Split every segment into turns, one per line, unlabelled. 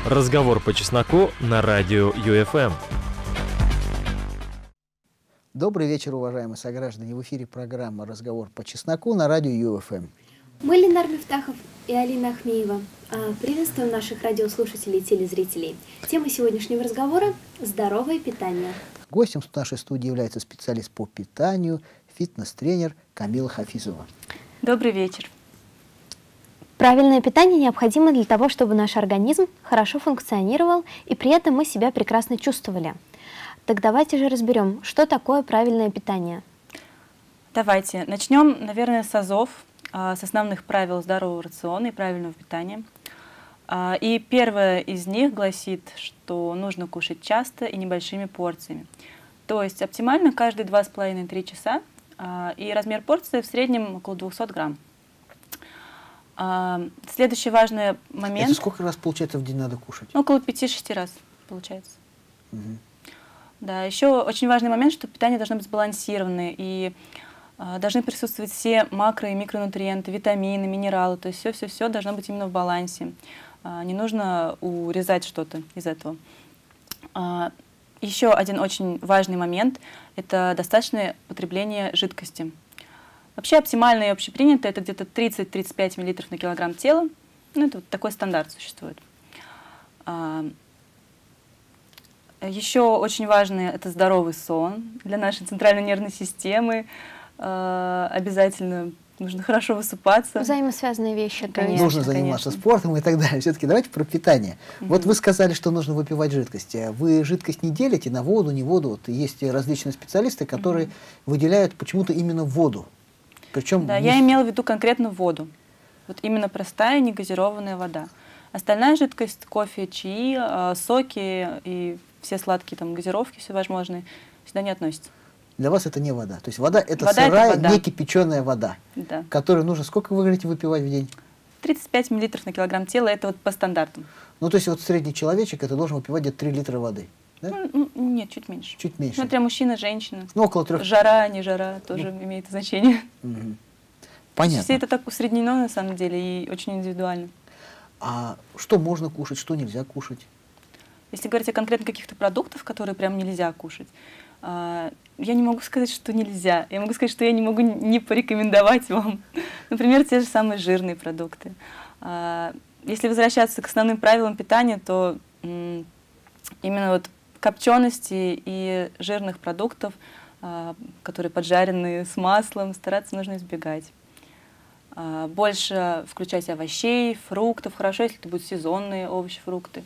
Разговор по чесноку на радио ЮФМ.
Добрый вечер, уважаемые сограждане. В эфире программа «Разговор по чесноку» на радио ЮФМ.
Мы Ленар Мифтахов и Алина Ахмеева. Приветствуем наших радиослушателей и телезрителей. Тема сегодняшнего разговора – здоровое питание.
Гостем нашей студии является специалист по питанию, фитнес-тренер Камила Хафизова.
Добрый вечер.
Правильное питание необходимо для того, чтобы наш организм хорошо функционировал и при этом мы себя прекрасно чувствовали. Так давайте же разберем, что такое правильное питание.
Давайте начнем, наверное, с азов, с основных правил здорового рациона и правильного питания. И первое из них гласит, что нужно кушать часто и небольшими порциями. То есть оптимально каждые 2,5-3 часа, и размер порции в среднем около 200 грамм. Следующий важный момент.
Это сколько раз, получается, в день надо кушать?
Около 5-6 раз, получается.
Угу.
Да, еще очень важный момент, что питание должно быть сбалансированное, и должны присутствовать все макро- и микронутриенты, витамины, минералы, то есть все должно быть именно в балансе. Не нужно урезать что-то из этого. Еще один очень важный момент – это достаточное потребление жидкости. Вообще оптимально и общепринято – это где-то 30-35 мл на килограмм тела. Ну, это вот такой стандарт существует. Еще очень важный – это здоровый сон для нашей центральной нервной системы. Обязательно нужно хорошо высыпаться.
Взаимосвязанные вещи.
Конечно,
нужно заниматься спортом и так далее. Все-таки давайте про питание. Вот вы сказали, что нужно выпивать жидкость. Вы жидкость не делите на воду, не воду. Вот есть различные специалисты, которые выделяют почему-то именно воду. Причем
да, я имела в виду конкретно воду. Вот именно простая негазированная вода. Остальная жидкость, кофе, чаи, соки и все сладкие там газировки, все возможные, сюда не относятся.
Для вас это не вода. То есть вода это сырая, не кипяченая вода,
да.
Которую нужно, сколько вы говорите, выпивать в день?
35 мл на килограмм тела, это вот по стандартам.
Ну, то есть вот средний человечек это должен выпивать где-то 3 литра воды. Да?
Ну, нет, чуть меньше.
Чуть меньше.
Смотря мужчина, женщина.
Ну, около 3.
Жара, не жара, тоже имеет значение.
Угу. Понятно.
Все это так усреднено на самом деле и очень индивидуально.
А что можно кушать, что нельзя кушать?
Если говорить о конкретно каких-то продуктах, которые прям нельзя кушать, я не могу сказать, что нельзя. Я могу сказать, что я не могу не порекомендовать вам. Например, те же самые жирные продукты. Если возвращаться к основным правилам питания, то именно вот копчености и жирных продуктов, которые поджарены с маслом, стараться нужно избегать. Больше включать овощей, фруктов. Хорошо, если это будут сезонные овощи, фрукты.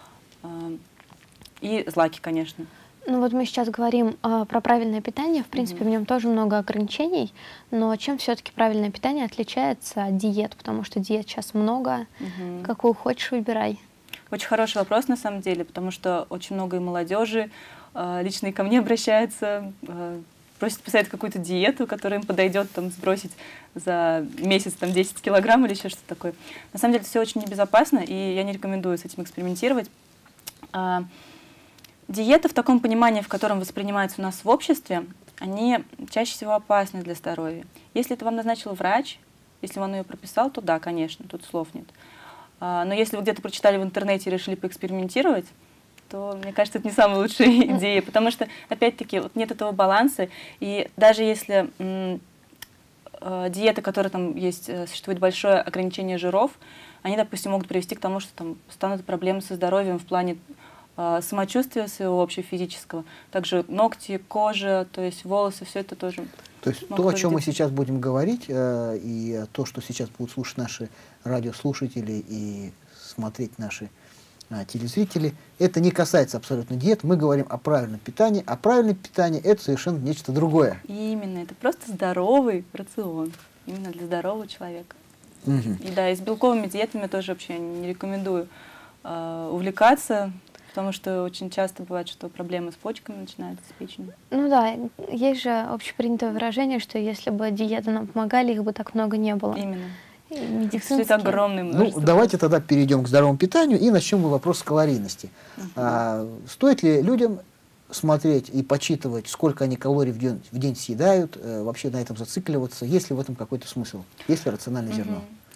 И злаки, конечно.
Ну вот мы сейчас говорим про правильное питание. В принципе, в нем тоже много ограничений. Но чем все-таки правильное питание отличается от диет? Потому что диет сейчас много. Какую хочешь, выбирай.
Очень хороший вопрос на самом деле, потому что очень много и молодежи лично и ко мне обращаются, просят посоветовать какую-то диету, которая им подойдет там, сбросить за месяц там, 10 килограмм или еще что-то такое. На самом деле это все очень небезопасно, и я не рекомендую с этим экспериментировать. Диеты в таком понимании, в котором воспринимаются у нас в обществе, они чаще всего опасны для здоровья. Если это вам назначил врач, если он ее прописал, то да, конечно, тут слов нет. Но если вы где-то прочитали в интернете и решили поэкспериментировать, то, мне кажется, это не самая лучшая идея, потому что, опять-таки, вот нет этого баланса, и даже если диеты, которые там есть, существует большое ограничение жиров, они, допустим, могут привести к тому, что там станут проблемы со здоровьем в плане самочувствия своего общефизического, также ногти, кожа, то есть волосы, все это тоже.
То есть то, о чем мы сейчас будем говорить, и то, что сейчас будут слушать наши радиослушатели и смотреть наши телезрители, это не касается абсолютно диет. Мы говорим о правильном питании, а правильное питание – это совершенно нечто другое.
Именно, это просто здоровый рацион, именно для здорового человека. И да, и с белковыми диетами тоже вообще не рекомендую увлекаться, потому что очень часто бывает, что проблемы с почками начинаются, с печенью.
Ну да, есть же общепринятое выражение, что если бы диеты нам помогали, их бы так много не было.
Именно.
Медицинские.
Это огромное множество.
Ну, давайте тогда перейдем к здоровому питанию и начнем вопрос с калорийности. Стоит ли людям смотреть и подсчитывать, сколько они калорий в день съедают, вообще на этом зацикливаться? Есть ли в этом какой-то смысл? Есть ли рациональное зерно?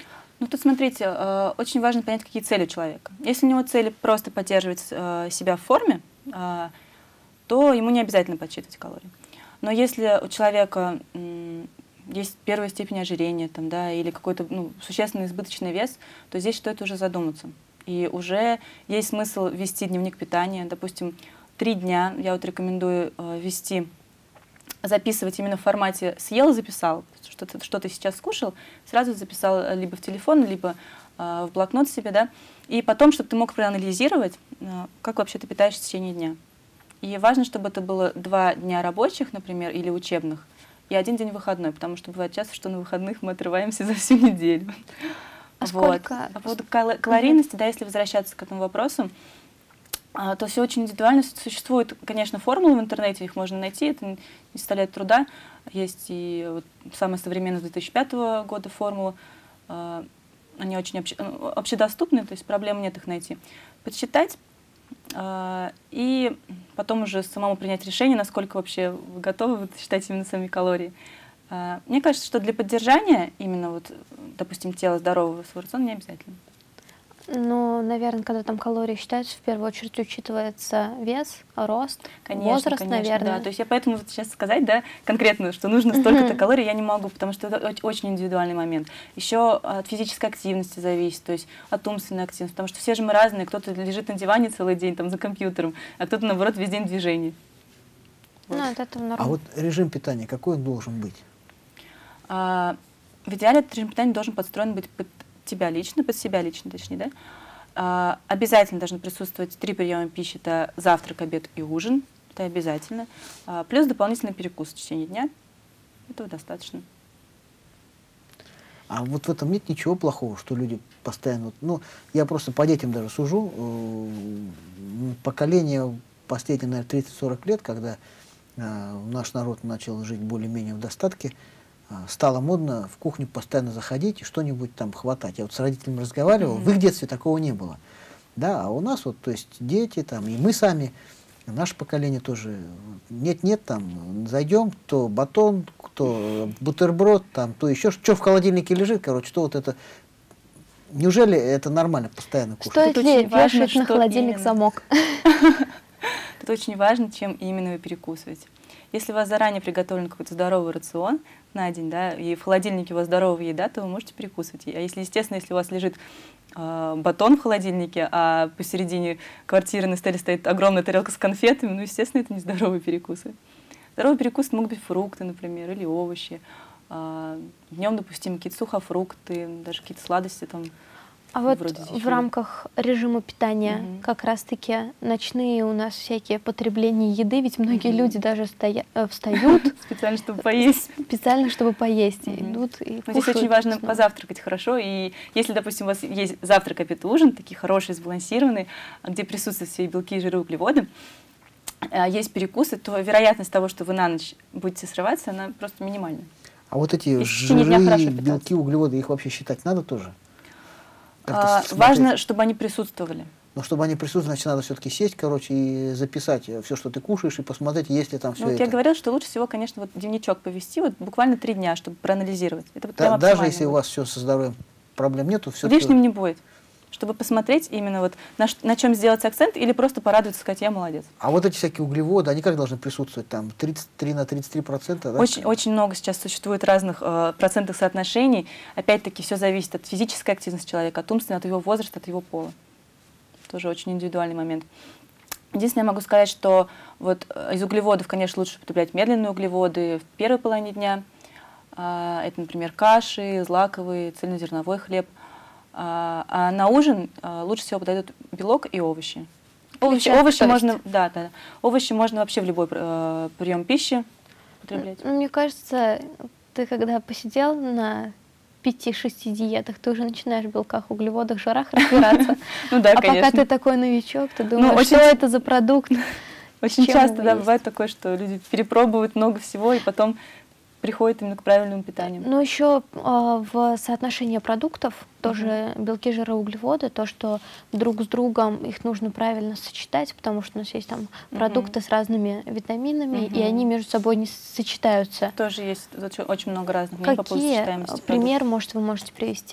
Ну, тут смотрите, очень важно понять, какие цели у человека. Если у него цели просто поддерживать себя в форме, то ему не обязательно подсчитывать калории. Но если у человека есть первая степень ожирения там, да, или какой-то существенный избыточный вес, то здесь стоит уже задуматься. И уже есть смысл вести дневник питания. Допустим, 3 дня я вот рекомендую вести, записывать именно в формате «съел, записал», что ты сейчас скушал, сразу записал либо в телефон, либо в блокнот себе, да, и потом, чтобы ты мог проанализировать, как вообще ты питаешься в течение дня. И важно, чтобы это было 2 дня рабочих, например, или учебных, и 1 день выходной, потому что бывает часто, что на выходных мы отрываемся за всю неделю.
А сколько?
По поводу калорийности, да, если возвращаться к этому вопросу, то все очень индивидуально. Существуют, конечно, формулы в интернете, их можно найти, это не составляет труда. Есть и вот самая современная 2005 года формула, они очень общедоступны, то есть проблем нет их найти. Подсчитать и потом уже самому принять решение, насколько вообще вы готовы считать именно сами калории. Мне кажется, что для поддержания именно, вот, допустим, тела здорового свой рацион не обязательно.
Ну, наверное, когда там калории считаются, в первую очередь учитывается вес, рост, возраст,
конечно,
наверное.
Да. То есть я поэтому вот сейчас сказать, да, конкретно, что нужно столько-то калорий, я не могу, потому что это очень индивидуальный момент. Еще от физической активности зависит, то есть от умственной активности, потому что все же мы разные, кто-то лежит на диване целый день там за компьютером, а кто-то, наоборот, весь день в движении.
Вот. Ну, от этого нормально.
А вот режим питания, какой он должен быть?
В идеале этот режим питания должен подстроен быть под тебя лично, под себя лично, точнее, да. Обязательно должны присутствовать 3 приема пищи, это завтрак, обед и ужин, это обязательно, плюс дополнительный перекус в течение дня, этого достаточно. А
вот в этом нет ничего плохого, что люди постоянно... Ну, я просто по детям даже сужу. Поколение последние, наверное, 30-40 лет, когда наш народ начал жить более-менее в достатке, стало модно в кухню постоянно заходить и что-нибудь там хватать. Я вот с родителями разговаривал, в их детстве такого не было. Да, а у нас вот, то есть дети там, и мы сами, наше поколение тоже, нет-нет, там, зайдем, то батон, то бутерброд, там, то еще, что в холодильнике лежит, короче, что вот это. Неужели это нормально постоянно кушать?
Стоит ли вешать на холодильник замок?
Тут очень важно, чем именно вы перекусываете. Если у вас заранее приготовлен какой-то здоровый рацион на день, да, и в холодильнике у вас здоровая еда, то вы можете перекусывать. А если, естественно, если у вас лежит батон в холодильнике, а посередине квартиры на столе стоит огромная тарелка с конфетами, ну, естественно, это не здоровые перекусы. Здоровые перекусы могут быть фрукты, например, или овощи. Днем допустим какие-то сухофрукты, даже какие-то сладости там.
А вот в рамках режима питания как раз-таки ночные у нас всякие потребления еды, ведь многие люди даже встают
специально, чтобы поесть.
Специально, чтобы поесть. Идут и кушают.
Здесь очень важно позавтракать хорошо. И если, допустим, у вас есть завтрак, обед, ужин, такие хорошие, сбалансированные, где присутствуют все белки, жиры, углеводы, есть перекусы, то вероятность того, что вы на ночь будете срываться, она просто минимальна.
А вот эти жиры, белки, углеводы, их вообще считать надо тоже?
Важно, чтобы они присутствовали.
Но чтобы они присутствовали, значит, надо все-таки сесть, короче, и записать все, что ты кушаешь, и посмотреть, есть ли там все это.
Я говорила, что лучше всего, конечно, вот дневничок повести, вот буквально 3 дня, чтобы проанализировать. Это
вот даже если у вас все со здоровьем проблем нету, все.
Лишним не будет. Чтобы посмотреть именно вот на чем сделать акцент, или просто порадоваться, сказать, я молодец.
А вот эти всякие углеводы, они как должны присутствовать? Там 33 на 33%? Да?
Очень много сейчас существует разных процентных соотношений. Опять-таки все зависит от физической активности человека, от умственной, от его возраста, от его пола. Тоже очень индивидуальный момент. Единственное, я могу сказать, что вот из углеводов, конечно, лучше употреблять медленные углеводы в первой половине дня. Это, например, каши, злаковый, цельнозерновой хлеб. А на ужин лучше всего подойдут белок и овощи. Овощи можно, овощи можно вообще в любой прием пищи употреблять.
Мне кажется, ты когда посидел на 5-6 диетах, ты уже начинаешь в белках, углеводах, жирах разбираться.
Ну да,
конечно. А пока ты такой новичок, ты думаешь, что это за продукт?
Очень часто бывает такое, что люди перепробуют много всего и потом приходит именно к правильному питанию.
Ну, еще в соотношении продуктов тоже белки, жиры, углеводы, то, что друг с другом их нужно правильно сочетать, потому что у нас есть там продукты с разными витаминами, и они между собой не сочетаются.
Тоже есть очень много разных.
Какие примеры, вы можете привести?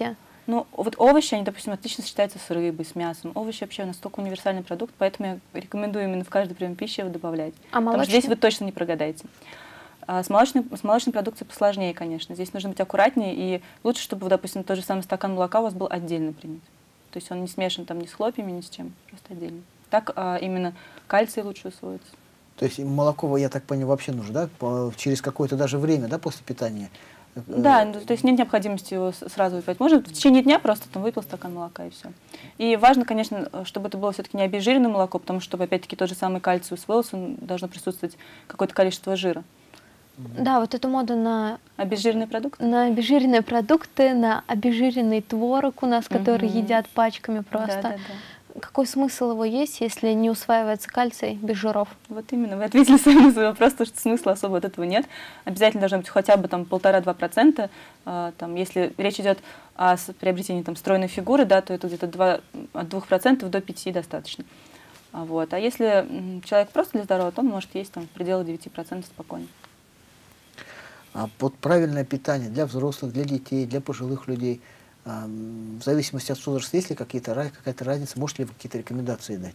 Ну, вот овощи, они, допустим, отлично сочетаются с рыбой, с мясом. Овощи вообще настолько универсальный продукт, поэтому я рекомендую именно в каждый прием пищи его добавлять.
А
Потому что здесь вы точно не прогадаете. А с молочной продукцией посложнее, конечно. Здесь нужно быть аккуратнее, и лучше, чтобы, допустим, тот же самый стакан молока у вас был отдельно принят. То есть он не смешан там ни с хлопьями, ни с чем, просто отдельно. Так именно кальций лучше усвоится.
То есть молоко, я так понимаю, вообще нужно, да? Через какое-то даже время, да, после питания?
Да, то есть нет необходимости его сразу выпивать. Можно в течение дня просто там выпил стакан молока и все. И важно, конечно, чтобы это было все-таки не обезжиренное молоко, потому что, чтобы опять-таки тот же самый кальций усвоился, должно присутствовать какое-то количество жира.
Да, вот эту моду на
обезжиренные продукты,
на обезжиренный творог у нас, который едят пачками просто.
Да.
Какой смысл его есть, если не усваивается кальций без жиров?
Вот именно, вы ответили сами на свой вопрос, потому что смысла особо от этого нет. Обязательно должно быть хотя бы там 1,5–2%. Там, если речь идет о приобретении там стройной фигуры, да, то это где-то от 2% до 5% достаточно. Вот. А если человек просто для здоровья, то он может есть там в пределах 9% спокойно.
А вот правильное питание для взрослых, для детей, для пожилых людей, в зависимости от возраста, есть ли какая-то разница, можете ли вы какие-то рекомендации дать?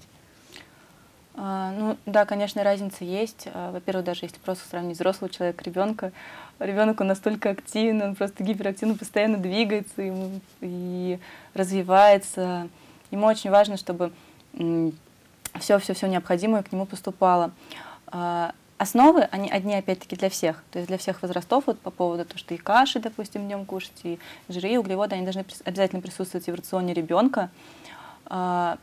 Ну да, конечно, разница есть. Во-первых, даже если просто сравнить взрослого человека, ребенка, ребенок он настолько активный, он просто гиперактивно постоянно двигается и развивается. Ему очень важно, чтобы все необходимое к нему поступало. Основы, они одни, опять-таки, для всех. То есть для всех возрастов, вот по поводу того, что и каши, допустим, днем кушать, и жиры, и углеводы, они должны обязательно присутствовать и в рационе ребенка. Что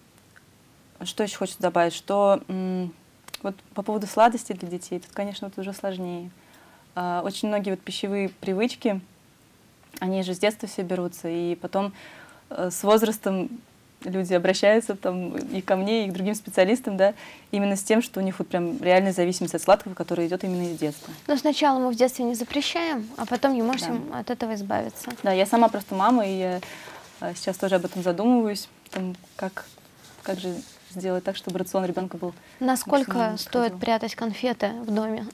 еще хочется добавить? Что вот по поводу сладостей для детей, тут, конечно, вот уже сложнее. Очень многие вот пищевые привычки, они же с детства все берутся, и потом с возрастом люди обращаются там и ко мне, и к другим специалистам, да, именно с тем, что у них вот прям реальная зависимость от сладкого, которая идет именно из детства.
Но сначала мы в детстве не запрещаем, а потом не можем от этого избавиться.
Да, я сама просто мама, и я сейчас тоже об этом задумываюсь, там, как же сделать так, чтобы рацион ребенка был...
Насколько стоит прятать конфеты в доме?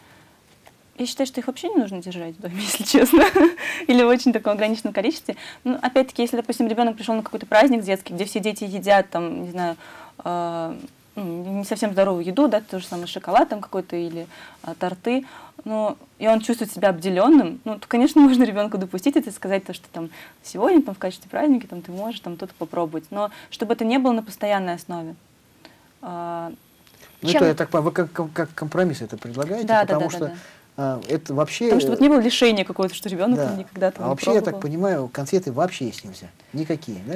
Я считаю, что их вообще не нужно держать в доме, если честно, или в очень таком ограниченном количестве. Ну, опять-таки, если, допустим, ребенок пришел на какой-то праздник детский, где все дети едят, там, не знаю, не совсем здоровую еду, да, то же самое шоколад там какой-то или торты, но и он чувствует себя обделенным, ну, то, конечно, можно ребенку допустить это и сказать, то, что там сегодня там, в качестве праздника там, ты можешь там что-то попробовать, но чтобы это не было на постоянной основе.
Ну, это, я так понимаю, вы как компромисс это предлагаете,
да,
потому что это вообще...
Потому что вот не было лишения какого-то, что ребенок никогда там
не вообще,
пробовал.
я так понимаю, конфеты вообще есть нельзя. Никакие, да?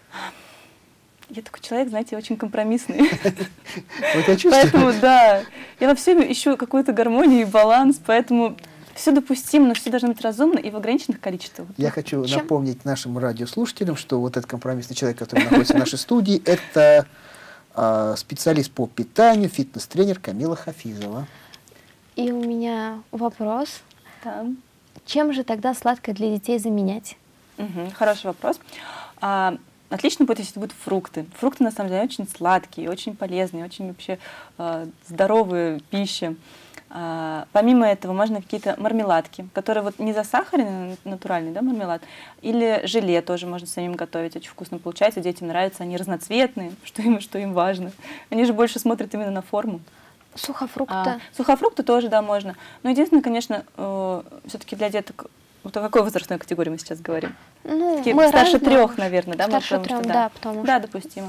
Я такой человек, знаете, очень компромиссный.
Вот я чувствую.
Поэтому, да, я во всем ищу какую-то гармонию и баланс, поэтому все допустимо, но все должно быть разумно и в ограниченных количествах.
Я хочу напомнить нашим радиослушателям, что вот этот компромиссный человек, который находится в нашей студии, это специалист по питанию, фитнес-тренер Камила Хафизова.
И у меня вопрос.
Да.
Чем же тогда сладкое для детей заменять?
Хороший вопрос. Отлично будет, если это будут фрукты. Фрукты, на самом деле, очень сладкие, очень полезные, очень вообще здоровые пищи. Помимо этого, можно какие-то мармеладки, которые вот не засахаренные, натуральный, да, мармелад, или желе тоже можно самим готовить, очень вкусно получается, детям нравится, они разноцветные, что им важно. Они же больше смотрят именно на форму.
Сухофрукты?
Сухофрукты тоже, да, можно. Но единственное, конечно, все-таки для деток, вот о какой возрастной категории мы сейчас говорим?
Ну,
старше 3, наверное, да?
Старше 3, да, потому что...
Да, допустимо.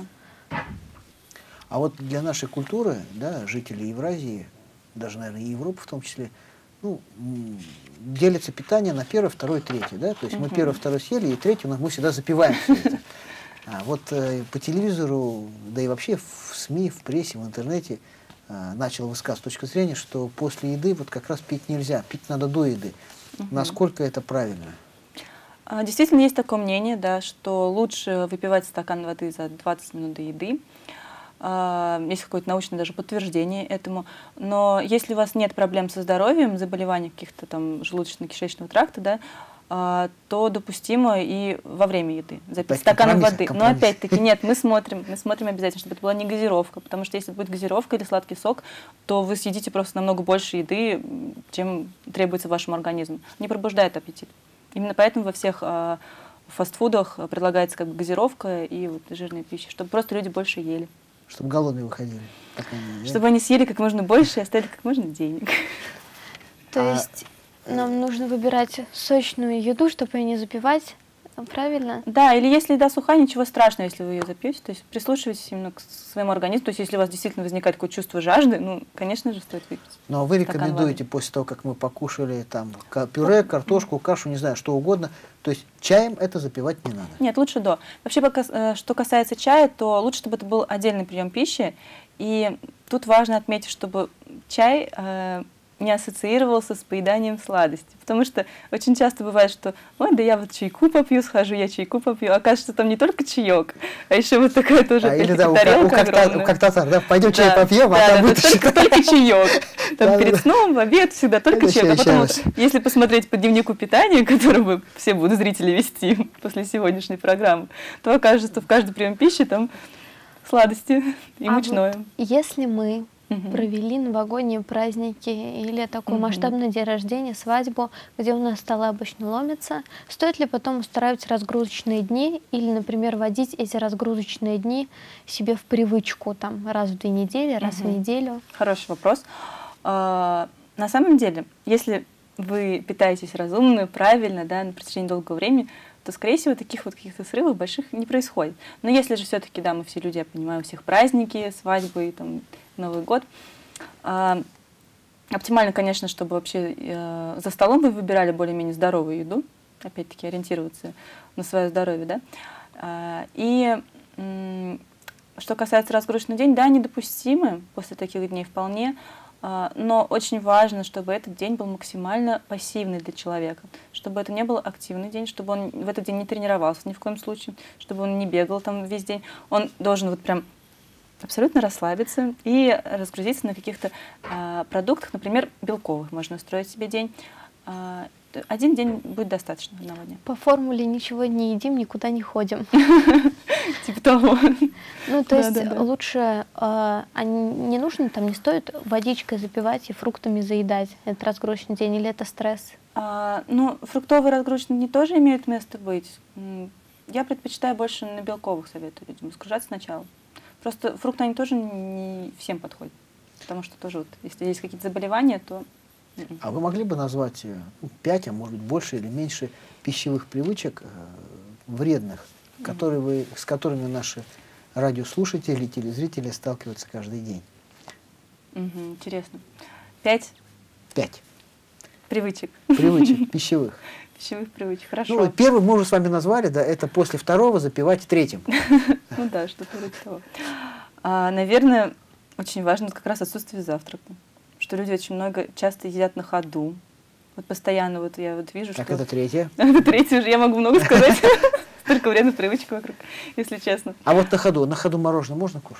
А вот для нашей культуры, да, жителей Евразии, даже, наверное, и Европы в том числе, ну, делится питание на первое, второе, третье, да? То есть мы первое, второе съели, и третье мы всегда запиваем все это. А вот по телевизору, да и вообще в СМИ, в прессе, в интернете начал высказывать точку зрения, что после еды вот как раз пить нельзя, пить надо до еды. Насколько это правильно?
Действительно, есть такое мнение, да, что лучше выпивать стакан воды за 20 минут до еды. Есть какое-то научное даже подтверждение этому. Но если у вас нет проблем со здоровьем, заболеваний каких-то там желудочно-кишечного тракта, да, то допустимо и во время еды запить стакан воды. Но опять-таки нет, мы смотрим обязательно, чтобы это была не газировка, потому что если будет газировка или сладкий сок, то вы съедите просто намного больше еды, чем требуется вашему организму. Не пробуждает аппетит. Именно поэтому во всех в фастфудах предлагается как бы газировка и вот жирная пища, чтобы просто люди больше ели.
Чтобы голодные выходили.
Чтобы они съели как можно больше и оставили как можно денег.
То есть нам нужно выбирать сочную еду, чтобы ее не запивать, правильно?
Да, или если еда сухая, ничего страшного, если вы ее запьете. То есть прислушивайтесь именно к своему организму. То есть если у вас действительно возникает какое-то чувство жажды, ну, конечно же, стоит выпить.
Но вы рекомендуете после того, как мы покушали там пюре, картошку, кашу, не знаю, что угодно, то есть чаем это запивать не надо?
Нет, лучше до. Вообще, пока, что касается чая, то лучше, чтобы это был отдельный прием пищи. И тут важно отметить, чтобы чай не ассоциировался с поеданием сладости. Потому что очень часто бывает, что ой, да я вот чайку попью, схожу, я чайку попью. Оказывается, там не только чаек, а еще вот такая тоже
или да,
тарелка огромная.
как татар, да, пойдем чай попьем, а там будет
только чаек. Там перед сном, в обед всегда только чаек. А потом, если посмотреть по дневнику питания, который вы все будут зрители вести после сегодняшней программы, то окажется, что в каждый прием пищи там сладости и мучное.
Вот если мы провели новогодние праздники или такой масштабный день рождения, свадьбу, где у нас столы обычно ломятся, стоит ли потом устраивать разгрузочные дни или, например, вводить эти разгрузочные дни себе в привычку там раз в 2 недели, раз в неделю?
Хороший вопрос. На самом деле, если вы питаетесь разумно, правильно, да, на протяжении долгого времени, то, скорее всего, таких вот каких-то срывов больших не происходит. Но если же все-таки, да, мы все люди, я понимаю, у всех праздники, свадьбы, там, Новый год, оптимально, конечно, чтобы вообще за столом вы выбирали более-менее здоровую еду, опять-таки ориентироваться на свое здоровье, да. И что касается разгрузочного дня, да, они допустимы после таких дней вполне, но очень важно, чтобы этот день был максимально пассивный для человека, чтобы это не был активный день, чтобы он в этот день не тренировался ни в коем случае, чтобы он не бегал там весь день. Он должен вот прям абсолютно расслабиться и разгрузиться на каких-то продуктах, например, белковых. Можно устроить себе день. 1 день будет достаточно, 1 дня.
По формуле ничего не едим, никуда не ходим.
Типа того.
Ну, то есть лучше, не нужно, там не стоит водичкой запивать и фруктами заедать этот разгрузочный день, или это стресс?
Ну, фруктовые разгрузочные дни тоже имеют место быть. Я предпочитаю больше на белковых, советую людям разгружать сначала. Просто фрукты, они тоже не всем подходят. Потому что тоже вот, если есть какие-то заболевания, то...
А вы могли бы назвать 5, а может быть больше или меньше пищевых привычек вредных, с которыми наши радиослушатели и телезрители сталкиваются каждый день?
Интересно. 5?
5.
Привычек.
Привычек пищевых.
Пищевых привычек, хорошо.
Ну, первый мы уже с вами назвали, да, это после 2-го запивать 3-м.
Ну да, что-то вроде того. Наверное, очень важно как раз отсутствие завтрака. Что люди очень часто едят на ходу. Вот постоянно вот я вот вижу,
так
что...
это 3-е?
Это 3-е уже, я могу много сказать. Столько вредных привычек вокруг, если честно.
А вот на ходу мороженое можно кушать?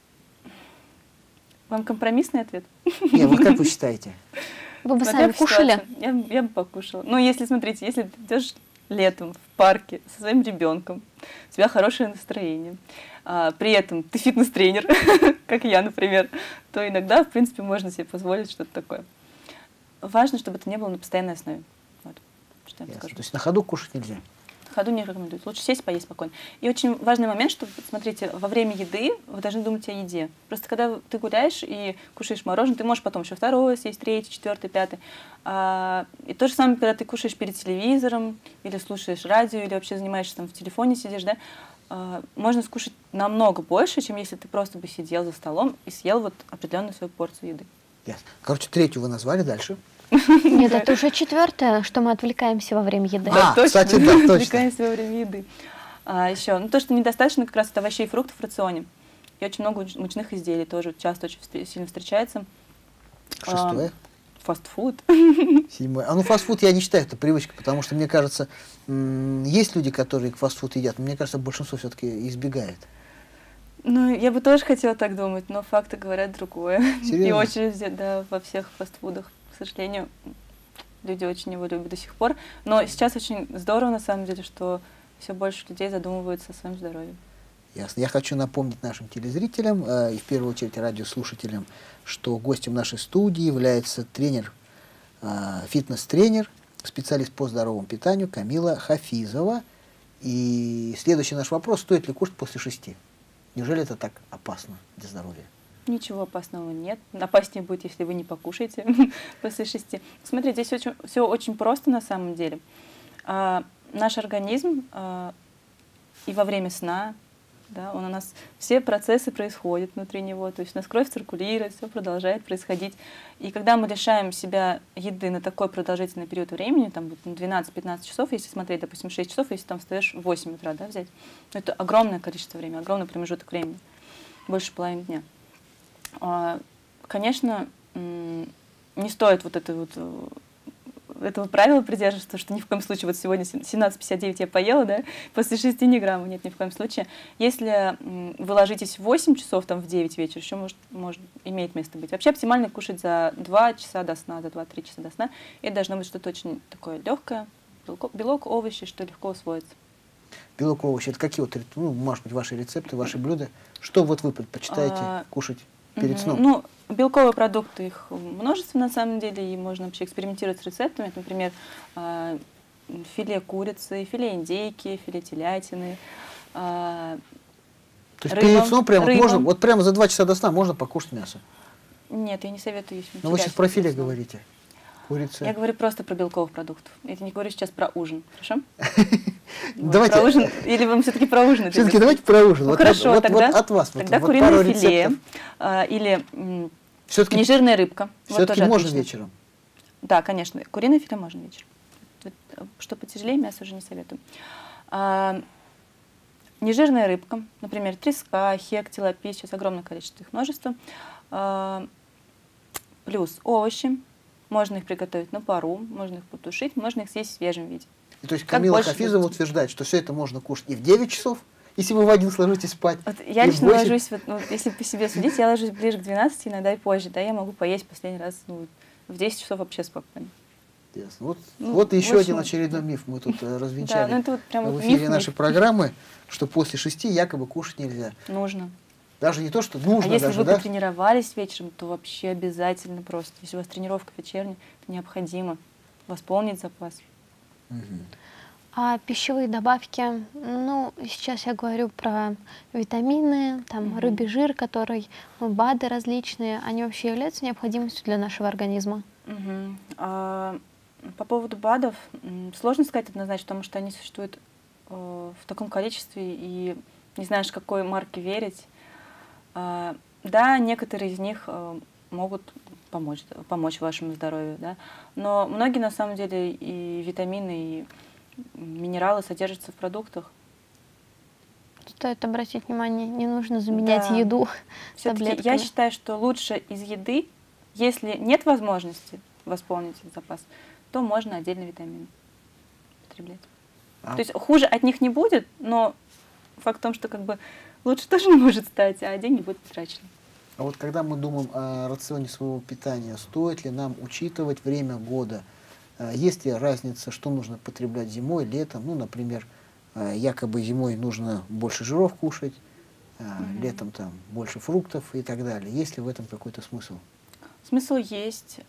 Вам компромиссный ответ?
Нет, вот как вы считаете?
Вы бы сами кушали?
Я бы покушала. Ну, если, смотрите, если ты идешь летом в парке со своим ребенком, у тебя хорошее настроение, при этом ты фитнес-тренер, как я, например, то иногда, в принципе, можно себе позволить что-то такое. Важно, чтобы это не было на постоянной основе. Вот, что я скажу.
То есть на ходу кушать нельзя?
На ходу не рекомендуется. Лучше сесть, поесть спокойно. И очень важный момент, что, смотрите, во время еды вы должны думать о еде. Просто когда ты гуляешь и кушаешь мороженое, ты можешь потом еще 2-е съесть, 3-й, 4-й, 5-й. И то же самое, когда ты кушаешь перед телевизором, или слушаешь радио, или вообще занимаешься там в телефоне, сидишь, да, можно скушать намного больше, чем если ты просто бы сидел за столом и съел вот определенную свою порцию еды.
Ясно. Короче, 3-ю вы назвали, дальше?
Нет, это уже 4-е, что мы отвлекаемся во время еды.
Да, точно.
Кстати, да, точно.
Отвлекаемся во время еды. Еще, ну то, что недостаточно как раз овощей и фруктов в рационе. И очень много мучных изделий тоже часто очень сильно встречается.
6-е?
Фастфуд.
7-е. Ну, фастфуд я не считаю, это привычка, потому что, мне кажется, есть люди, которые фастфуд едят, но мне кажется, большинство все-таки избегает.
Ну, я бы тоже хотела так думать, но факты говорят другое.
Серьезно?
И очередь, да, во всех фастфудах. К сожалению, люди очень его любят до сих пор. Но сейчас очень здорово, на самом деле, что все больше людей задумываются о своем здоровье.
Ясно. Я хочу напомнить нашим телезрителям и в первую очередь радиослушателям, что гостем нашей студии является фитнес-тренер, специалист по здоровому питанию Камила Хафизова. И следующий наш вопрос, стоит ли кушать после 6? Неужели это так опасно для здоровья?
Ничего опасного нет. Опаснее будет, если вы не покушаете после 6. Смотрите, здесь все очень просто на самом деле. Наш организм и во время сна, да, у нас все процессы происходят внутри него, то есть у нас кровь циркулирует, все продолжает происходить. И когда мы лишаем себя еды на такой продолжительный период времени, там 12-15 часов, если смотреть, допустим, 6 часов, если там встаешь в 8 утра, да, взять, это огромное количество времени, огромный промежуток времени, больше половины дня. Конечно, не стоит вот этого правила придерживаться, что ни в коем случае, вот сегодня 17:59 я поела, да, после 6 ни грамма, нет, ни в коем случае. Если вы ложитесь в 8 часов, там, в 9 вечера, еще имеет место быть. Вообще оптимально кушать за 2 часа до сна, за 2-3 часа до сна. И должно быть что-то очень такое легкое, белок, овощи, что легко усвоится.
Белок, овощи, это какие вот, ну, может быть, ваши рецепты, ваши блюда? Что вот вы предпочитаете кушать перед сном?
Ну, белковые продукты, их множество на самом деле, и можно вообще экспериментировать с рецептами. Это, например, филе курицы, филе индейки, филе телятины.
То есть перед сном прямо можно, вот прямо за 2 часа до сна можно покушать мясо?
Нет, я не советую есть.
Но вы сейчас про филе говорите. Курица.
Я говорю просто про белковых продуктов. Я не говорю сейчас про ужин, хорошо?
Давайте.
Про ужин, или вам все-таки про ужин?
Все-таки давайте про ужин.
Ну, хорошо, тогда
от вас.
Тогда куриное филе или нежирная рыбка.
Все-таки можно вечером?
Да, конечно. Куриное филе можно вечером. Что потяжелее, мясо уже не советую. Нежирная рыбка, например, треска, хек, тилапия, сейчас огромное количество, их множество. Плюс овощи. Можно их приготовить на пару, можно их потушить, можно их съесть в свежем виде.
И то есть Камила Хафизова утверждает, что все это можно кушать и в 9 часов, если вы в 1 ложитесь спать.
Вот я лично ложусь, если по себе судить, я ложусь ближе к 12, иногда и позже. Да, я могу поесть последний раз в 10 часов вообще спокойно.
Ясно. Вот еще один очередной миф мы тут развенчали в эфире нашей программы, что после 6 якобы кушать нельзя.
Нужно.
Даже не то, что нужно.
А если вы потренировались вечером, то вообще обязательно просто. Если у вас тренировка вечерняя, то необходимо восполнить запас.
А пищевые добавки, ну, сейчас я говорю про витамины, там, рыбий жир, который, БАДы различные, они вообще являются необходимостью для нашего организма?
По поводу БАДов, сложно сказать однозначно, потому что они существуют в таком количестве, и не знаешь, какой марке верить. Да, некоторые из них могут помочь вашему здоровью, да? Но многие на самом деле и витамины, и минералы содержатся в продуктах.
Стоит обратить внимание, не нужно заменять еду таблетками.
Я считаю, что лучше из еды, если нет возможности восполнить запас, то можно отдельно витамины потреблять. То есть хуже от них не будет, но факт в том, что как бы лучше тоже не может стать, а деньги будут потрачены.
А вот когда мы думаем о рационе своего питания, стоит ли нам учитывать время года? Есть ли разница, что нужно потреблять зимой, летом? Ну, например, якобы зимой нужно больше жиров кушать, летом там больше фруктов и так далее. Есть ли в этом какой-то смысл?
Смысл есть.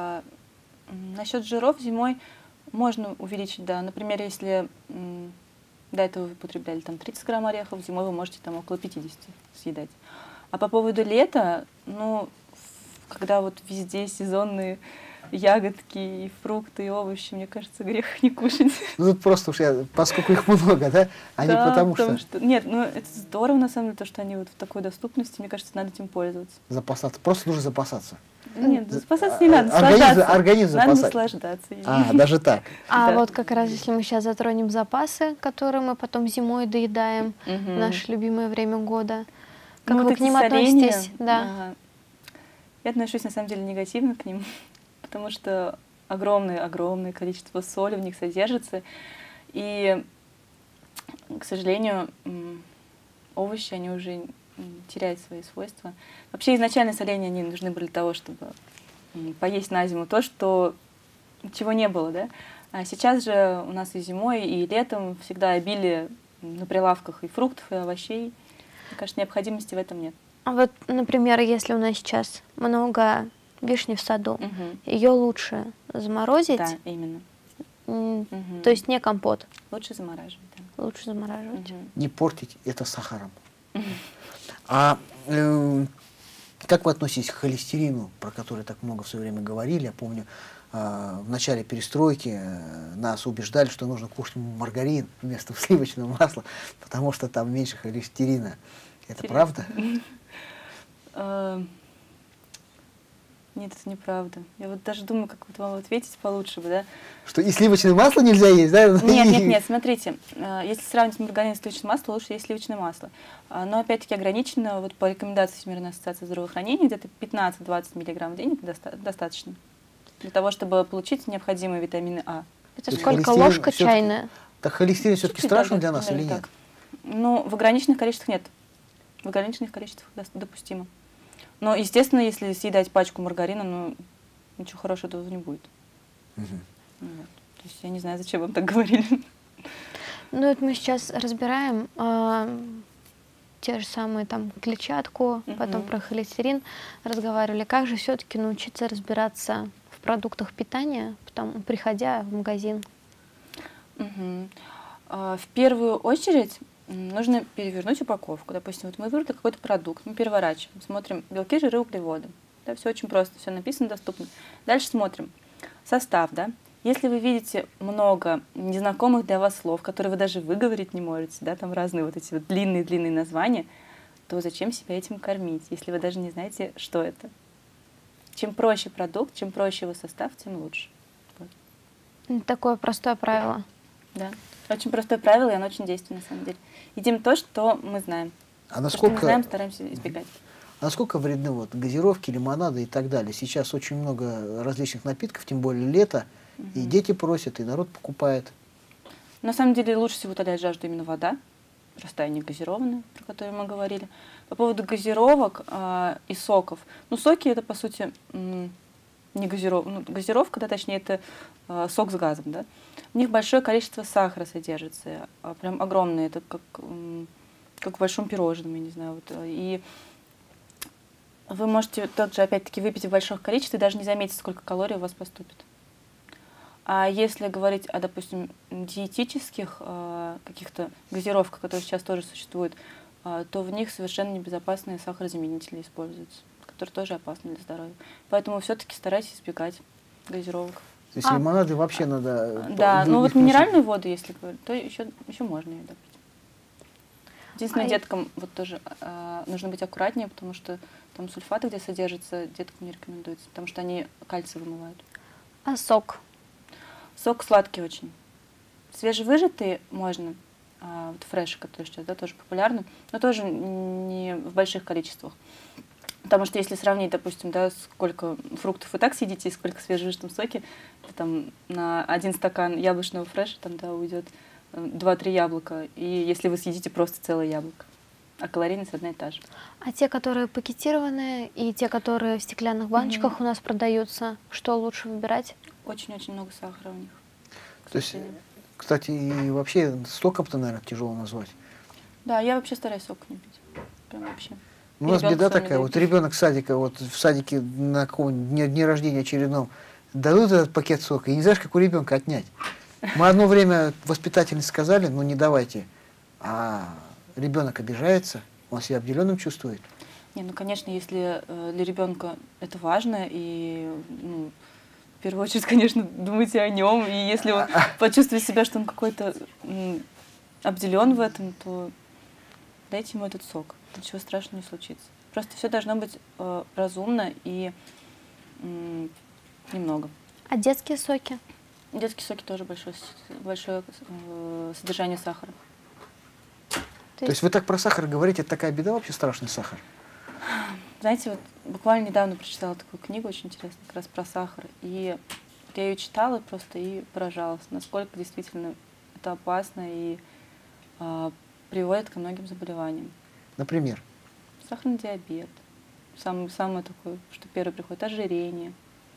Насчет жиров зимой можно увеличить, да. Например, если до этого вы потребляли там 30 грамм орехов, зимой вы можете там около 50 съедать. А по поводу лета, ну, когда вот везде сезонные ягодки, и фрукты, и овощи, мне кажется, грех не кушать.
Ну, тут просто уж поскольку их много, да? А не потому что...
Нет, ну, это здорово, на самом деле, то, что они вот в такой доступности, мне кажется, надо этим пользоваться.
Запасаться. Просто нужно запасаться.
Нет, запасаться не надо, наслаждаться.
Организм
надо
запасать.
наслаждаться.
Даже так.
А вот как раз, если мы сейчас затронем запасы, которые мы потом зимой доедаем в наше любимое время года, как вы к ним относитесь? Да.
Я отношусь, на самом деле, негативно к ним, потому что огромное количество соли в них содержится. И, к сожалению, овощи, они уже теряют свои свойства. Вообще, изначально соления они нужны были для того, чтобы поесть на зиму то, чего не было, да? А сейчас же у нас и зимой, и летом всегда обилие на прилавках и фруктов, и овощей. Мне кажется, необходимости в этом нет.
А вот, например, если у нас сейчас много вишни в саду, ее лучше заморозить?
Да, именно.
То есть не компот?
Лучше замораживать, да.
лучше замораживать.
Не портить это сахаром. А как вы относитесь к холестерину, про который так много в свое время говорили? Я помню, в начале перестройки нас убеждали, что нужно кушать маргарин вместо сливочного масла, потому что там меньше холестерина. Это правда?
Нет, это неправда. Я вот даже думаю, как вот вам ответить получше бы, да?
Что и сливочное масло нельзя есть, да?
Нет, смотрите, если сравнить маргарин и сливочное масло, лучше есть сливочное масло. Но опять-таки ограничено, вот по рекомендации Всемирной ассоциации здравоохранения, где-то 15-20 миллиграмм в день это достаточно для того, чтобы получить необходимые витамины А.
Это сколько? Ложка чайная?
Так холестерин все-таки страшен для нас или нет?
Ну, в ограниченных количествах нет. В ограниченных количествах допустимо. Но, естественно, если съедать пачку маргарина, ну, ничего хорошего этого не будет. Вот. То есть я не знаю, зачем вам так говорили.
Ну, вот мы сейчас разбираем те же самые там клетчатку, потом про холестерин разговаривали. Как же все-таки научиться разбираться в продуктах питания, потом, приходя в магазин?
В первую очередь нужно перевернуть упаковку. Допустим, вот мы выбрали какой-то продукт, мы переворачиваем, смотрим белки, жиры, углеводы. Да, все очень просто, все написано, доступно. Дальше смотрим состав, да. Если вы видите много незнакомых для вас слов, которые вы даже выговорить не можете, да, там разные вот эти вот длинные-длинные названия, то зачем себя этим кормить, если вы даже не знаете, что это? Чем проще продукт, чем проще его состав, тем лучше. Вот.
Такое простое правило.
Да. Очень простое правило, и оно очень действенное, на самом деле. Едим то, что мы знаем.
А насколько...
То, что мы знаем, стараемся избегать.
А насколько вредны вот газировки, лимонады и так далее? Сейчас очень много различных напитков, тем более лето, и дети просят, и народ покупает.
На самом деле лучше всего утоляет жажду именно вода, простая, не газированная, про которую мы говорили. По поводу газировок и соков. Ну, соки это, по сути, не газировка, ну, газировка, да, точнее, это сок с газом, да. В них большое количество сахара содержится, прям огромное, это как в большом пирожном, я не знаю. Вот, и вы можете тот же, опять-таки, выпить в больших количествах и даже не заметить, сколько калорий у вас поступит. А если говорить о, допустим, диетических каких-то газировках, которые сейчас тоже существуют, то в них совершенно небезопасные сахарозаменители используются, которые тоже опасны для здоровья. Поэтому все-таки старайтесь избегать газировок.
То есть лимонады вообще надо...
Да, ну вот минеральную воду, если говорить, то еще можно ее допить. Единственное, деткам вот тоже нужно быть аккуратнее, потому что там сульфаты, где содержатся, деткам не рекомендуется, потому что они кальций вымывают.
А сок?
Сок сладкий очень. Свежевыжатый можно, вот фреши, которые сейчас, да, тоже популярны, но тоже не в больших количествах. Потому что если сравнить, допустим, да, сколько фруктов вы так съедите и сколько в свежевыжатом соке, там на 1 стакан яблочного фреша там, да, уйдет 2-3 яблока. И если вы съедите просто целое яблоко, а калорийность одна и та же. А
те, которые пакетированные, и те, которые в стеклянных баночках у нас продаются, что лучше выбирать? Очень-очень много сахара у них.
То есть, кстати, и вообще соком-то, наверное, тяжело назвать.
Да, я вообще стараюсь сок не пить. Прям вообще.
У нас беда такая, вот ребенок садика, вот в садике на каком-нибудь дне рождения очередном дадут этот пакет сока, и не знаешь, как у ребенка отнять. Мы одно время воспитательницы сказали, ну не давайте, а ребенок обижается, он себя обделенным чувствует.
Не, ну конечно, если для ребенка это важно, и ну, в первую очередь, конечно, думайте о нем, и если он почувствует себя, что он какой-то обделен в этом, то дайте ему этот сок. Ничего страшного не случится. Просто все должно быть разумно и немного.
А детские соки?
Детские соки тоже большое содержание сахара.
То есть вы так про сахар говорите, это такая беда вообще, страшный сахар?
Знаете, вот буквально недавно прочитала такую книгу очень интересную, как раз про сахар. И я ее читала просто и поражалась, насколько действительно это опасно и приводит ко многим заболеваниям.
Например?
Сахарный диабет. Самое такое, что первое приходит, ожирение.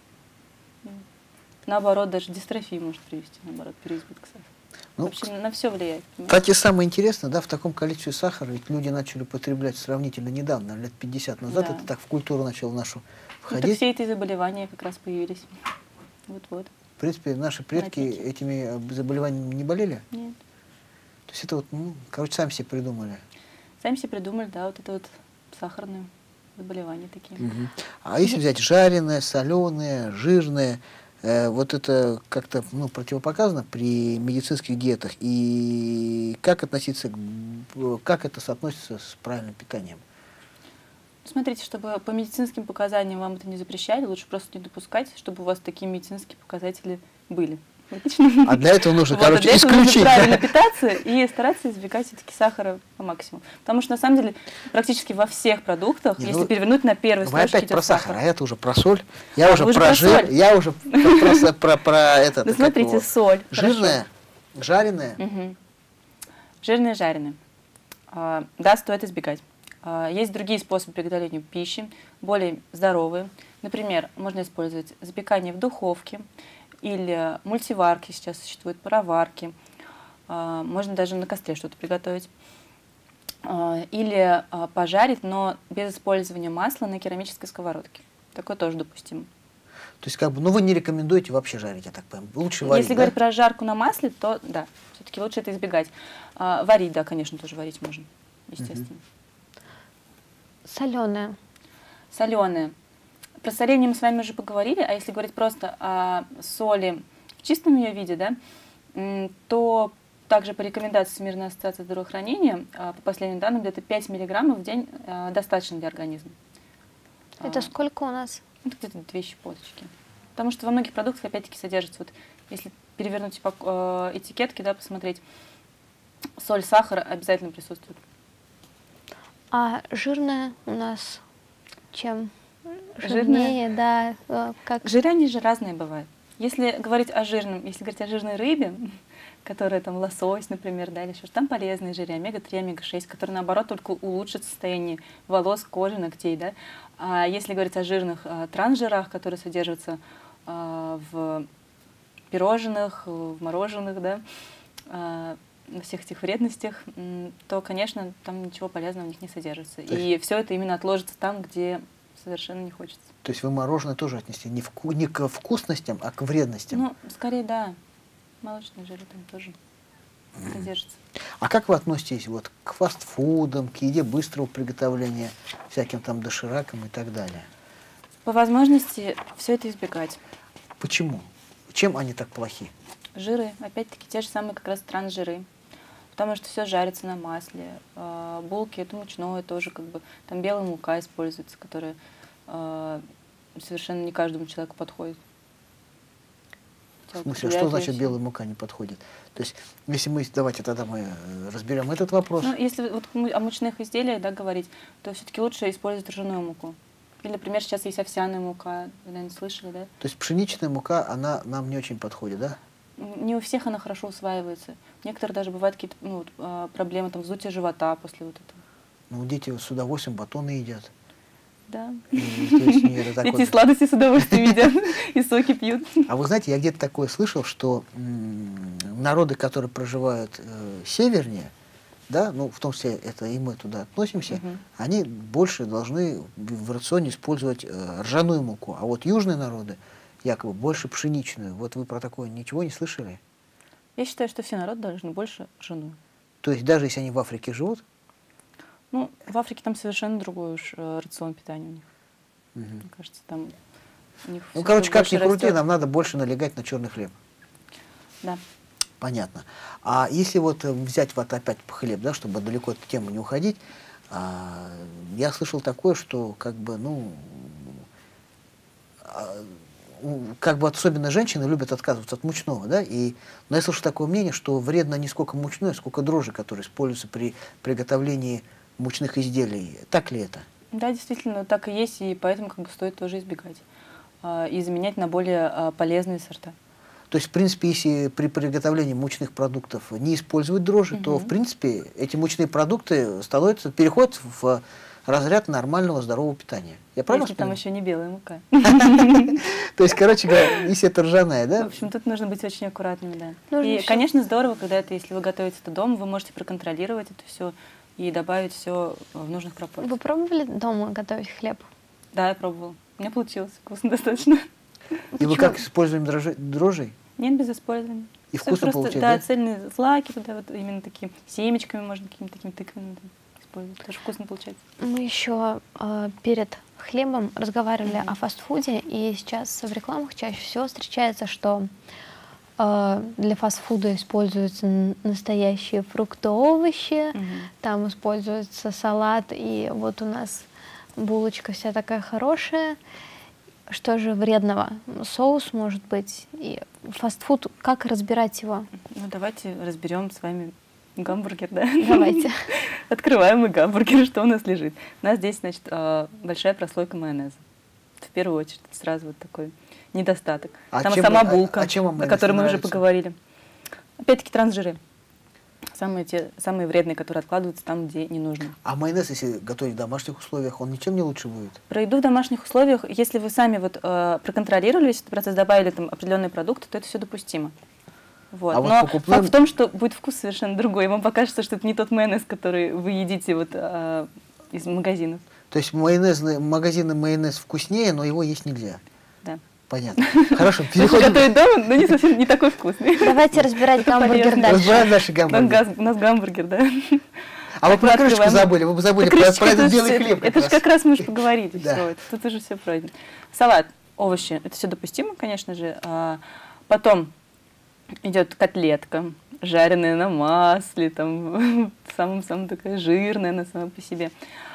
Наоборот, даже дистрофия может привести, наоборот, переизбыток сахара. Ну, вообще на все влияет.
Кстати, самое интересное, да, в таком количестве сахара ведь люди начали употреблять сравнительно недавно, лет 50 назад, да. Это так в культуру начало нашу входить.
Ну, все эти заболевания как раз появились. Вот-вот.
В принципе, наши предки этими заболеваниями не болели?
Нет.
То есть это вот, ну, короче, сами себе придумали.
Сами себе придумали, да, вот это вот сахарное заболевания такие.
А если взять жареное, соленое, жирное, вот это как-то, ну, противопоказано при медицинских диетах? И как относиться, как это соотносится с правильным питанием?
Смотрите, чтобы по медицинским показаниям вам это не запрещали, лучше просто не допускать, чтобы у вас такие медицинские показатели были.
А для этого нужно,
вот,
короче,
для этого нужно
исключить.
правильно питаться и стараться избегать все-таки сахара по максимуму. Потому что, на самом деле, практически во всех продуктах,
Не,
если
ну,
перевернуть на первой
Вы
строчке,
опять
идет
про сахар,
сахар.
а это уже про соль. Я уже
вы же
про
про
жир,
соль.
я уже про это.
Ну, смотрите, соль.
Жирное, жареное.
Жирное, жареное. Да, стоит избегать. Есть другие способы приготовления пищи, более здоровые. Например, можно использовать запекание в духовке или мультиварки, сейчас существуют пароварки. Можно даже на костре что-то приготовить. Или пожарить, но без использования масла на керамической сковородке. Такое тоже допустимо.
То есть, как бы, ну, вы не рекомендуете вообще жарить, я так понимаю. Лучше варить,
Если
да?
говорить про жарку на масле, то да, все-таки лучше это избегать. Варить, да, конечно, тоже варить можно, естественно.
Соленое.
Соленое. Про соление мы с вами уже поговорили, а если говорить просто о соли в чистом ее виде, да, то также по рекомендации Всемирной ассоциации здравоохранения, по последним данным, где-то 5 миллиграммов в день достаточно для организма.
Это сколько у нас?
Ну, где-то 2 щепоточки. Потому что во многих продуктах, опять-таки, содержится, вот, если перевернуть этикетки, да, посмотреть, соль, сахар обязательно присутствует.
А жирное у нас чем?
Жирное?
Жирнее, да. Как...
Жиры, они же разные бывают. Если говорить о жирном, если говорить о жирной рыбе, которая там лосось, например, да, или еще, там полезные жиры, омега-3, омега-6, которые, наоборот, только улучшат состояние волос, кожи, ногтей, да. А если говорить о жирных трансжирах, которые содержатся в пирожных, в мороженых, да, на всех этих вредностях, то, конечно, там ничего полезного в них не содержится. И все это именно отложится там, где совершенно не хочется.
То есть вы мороженое тоже отнесли не к вкусностям, а к вредностям?
Ну, скорее, да. Молочные жиры там тоже содержатся.
А как вы относитесь вот к фастфудам, к еде быстрого приготовления, всяким там доширакам и так далее?
По возможности все это избегать.
Почему? Чем они так плохи?
Жиры, опять-таки, те же самые как раз трансжиры. Потому что все жарится на масле. Булки, это мучное тоже, как бы, там белая мука используется, которая совершенно не каждому человеку подходит.
В смысле, что значит белая мука не подходит? То есть, если мы, давайте тогда мы разберем этот вопрос.
Ну, если вот о мучных изделиях, да, говорить, то все-таки лучше использовать ржаную муку. Или, например, сейчас есть овсяная мука, вы, наверное, слышали, да?
То есть пшеничная мука, она нам не очень подходит, да?
Не у всех она хорошо усваивается. Некоторые даже бывают какие-то проблемы, там, вздутие живота после вот этого.
Ну, дети с удовольствием батоны едят.
Да.
Дети
сладости с удовольствием едят и соки пьют.
А вы знаете, я где-то такое слышал, что народы, которые проживают севернее, да, ну, в том числе это и мы туда относимся, они больше должны в рационе использовать ржаную муку. А вот южные народы якобы больше пшеничную. Вот вы про такое ничего не слышали?
Я считаю, что все народы должны больше ржаную.
То есть даже если они в Африке живут?
Ну, в Африке там совершенно другой уж рацион питания у них. Мне кажется, там у них
Ну, короче, как ни крути,
растет.
нам надо больше налегать на черный хлеб.
Да.
Понятно. А если вот взять вот опять хлеб, да, чтобы далеко от темы не уходить, я слышал такое, что как бы, ну, как бы особенно женщины любят отказываться от мучного, да, но я слышал такое мнение, что вредно не сколько мучное, сколько дрожжи, которые используются при приготовлении мучных изделий. Так ли это?
Да, действительно, так и есть, и поэтому как бы стоит тоже избегать и заменять на более полезные сорта.
То есть, в принципе, если при приготовлении мучных продуктов не использовать дрожжи, то, в принципе, эти мучные продукты переходят в разряд нормального здорового питания. Я правильно
Если там еще не белая мука.
То есть, короче говоря, если это ржаная, да?
В общем, тут нужно быть очень аккуратным, да.
Нужно
И,
еще-
конечно, здорово, когда это, если вы готовите это дома, вы можете проконтролировать это все и добавить все в нужных пропорциях.
Вы пробовали дома готовить хлеб?
Да, я пробовала. У меня получилось вкусно достаточно.
И вы как используем дрожжей?
Нет, без использования.
И вкусно
просто,
получается,
да,
да?
цельные злаки туда, вот именно такими семечками, можно какими-то такими тыквами использовать. Тоже вкусно получается.
Мы еще перед хлебом разговаривали о фастфуде, и сейчас в рекламах чаще всего встречается, что для фастфуда используются настоящие фрукты, овощи, там используется салат, и вот у нас булочка вся такая хорошая. Что же вредного? Соус может быть. И фастфуд, как разбирать его?
Ну, давайте разберем с вами гамбургер, да?
Давайте.
Открываем мы гамбургер, что у нас лежит. У нас здесь, значит, большая прослойка майонеза. В первую очередь, сразу вот такой недостаток. Там сама булка, о которой мы уже поговорили. Опять-таки трансжиры. Самые вредные, которые откладываются там, где не нужно.
А майонез, если готовить в домашних условиях, он ничем не лучше будет?
Про еду в домашних условиях, если вы сами вот, проконтролировали весь этот процесс, добавили там определенные продукты, то это все допустимо. Вот.
А
но
вот покупным...
факт в том, что будет вкус совершенно другой. Вам покажется, что это не тот майонез, который вы едите вот, из магазинов.
То есть магазинный майонез вкуснее, но его есть нельзя?
Да.
Понятно. Хорошо, переходим.
Готовить дома, но не совсем не такой вкусный.
Давайте разбирать гамбургер дальше.
Разбираем наши гамбургеры.
У нас гамбургер, да.
А вы про крышечку забыли, вы забыли про этот белый хлеб.
Это же как раз мы уже поговорили.
Да.
Тут уже все пройдено. Салат, овощи, это все допустимо, конечно же. Потом идет котлетка, жареная на масле, там, самая такая жирная она сама по себе.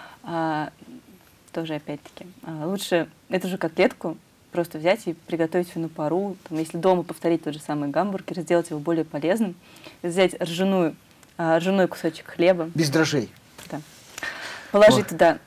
Тоже опять-таки. Лучше эту же котлетку просто взять и приготовить ее на пару. Там, если дома повторить тот же самый гамбургер, сделать его более полезным. Взять ржаной кусочек хлеба.
Без дрожжей.
Да. Положить туда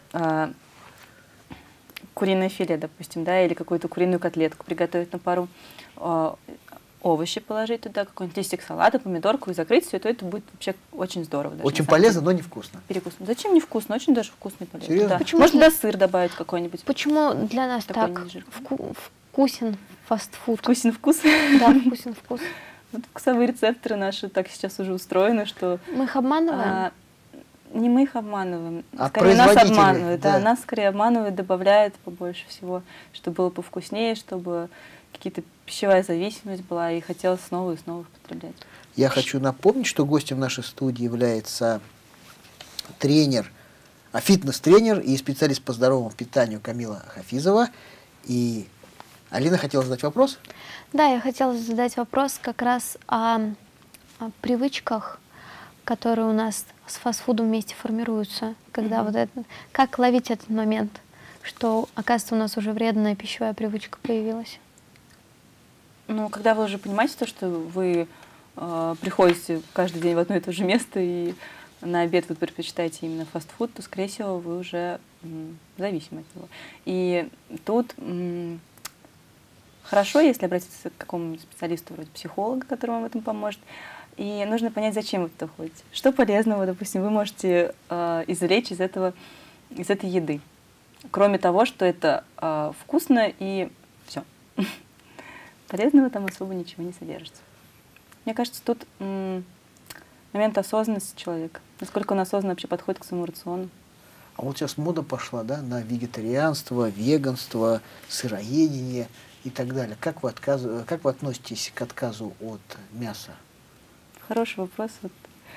куриное филе, допустим, да, или какую-то куриную котлетку приготовить на пару. Овощи положить туда, какой-нибудь листик салата, помидорку и закрыть все, то это будет вообще очень здорово. Даже,
очень полезно, но невкусно.
Перекус. Зачем не вкусно? Очень даже вкусно и полезно.
Серьезно?
Да.
Почему
Можно туда сыр добавить какой-нибудь.
Почему для нас
Такой
так
нежирный.
вкусен фастфуд?
Вкусен вкус.
Да, вкусен вкус.
Вот вкусовые рецепторы наши так сейчас уже устроены, что...
Мы их обманываем?
Не мы их обманываем,
а
скорее нас
производители,
обманывают.
да.
Да, нас скорее обманывают, добавляют побольше всего, чтобы было повкуснее, чтобы какие-то пищевая зависимость была, и хотелось снова и снова употреблять.
Я хочу напомнить, что гостем нашей студии является тренер, фитнес-тренер и специалист по здоровому питанию Камила Хафизова. И Алина хотела задать вопрос?
Да, я хотела задать вопрос как раз о привычках, которые у нас с фастфудом вместе формируются. Когда вот это, как ловить этот момент, что, оказывается, у нас уже вредная пищевая привычка появилась?
Ну, когда вы уже понимаете то, что вы приходите каждый день в одно и то же место, и на обед вы предпочитаете именно фастфуд, то, скорее всего, вы уже зависимы от него. И тут хорошо, если обратиться к какому-нибудь специалисту, вроде психолога, который вам в этом поможет. И нужно понять, зачем вы туда ходите. Что полезного, допустим, вы можете извлечь из этой еды. Кроме того, что это вкусно и все. Полезного там особо ничего не содержится. Мне кажется, тут момент осознанности человека. Насколько он осознанно вообще подходит к своему рациону.
А вот сейчас мода пошла, да, на вегетарианство, веганство, сыроедение и так далее. Как вы относитесь к отказу от мяса?
Хороший вопрос. Вот.